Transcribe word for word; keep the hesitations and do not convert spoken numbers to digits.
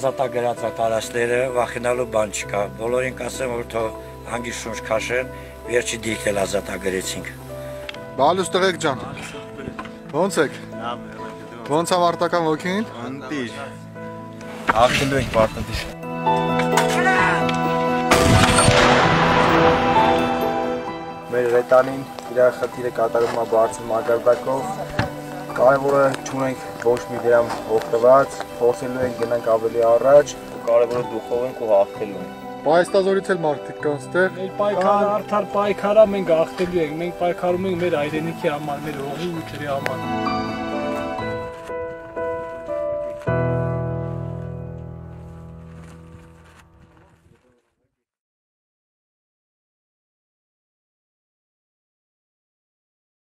ազատագրած տարածքները վախենալու բան չկա։ Բոլորին կասեմ, որ թող հանգիստ շունչ քաշեն, վերջի դիրքն էլ ազատագրեցինք։ Բալուս տղեկ ջան։ Ոնց եք։ Ոնց է մարտական ոգին։ Անտիր։ Աղքելու ենք պարտադիր։ Մեր հրետանին իր խնդիրը կատարում է բարձր մակարդակով։ Կարևորը չունենք ոչ մի դրամ օգտված, փորձելու ենք գնանք ավելի առաջ, կարևորը դուխով ենք ու հաղթելու ենք։ Պայստազորից էլ մարդիկ կան ստեղ։ Մեր պայքարը արդար պայքարա մենք հաղթելու ենք, մենք պայքարում ենք մեր հայրենիքի համար, մեր հողի ու ջրի համար։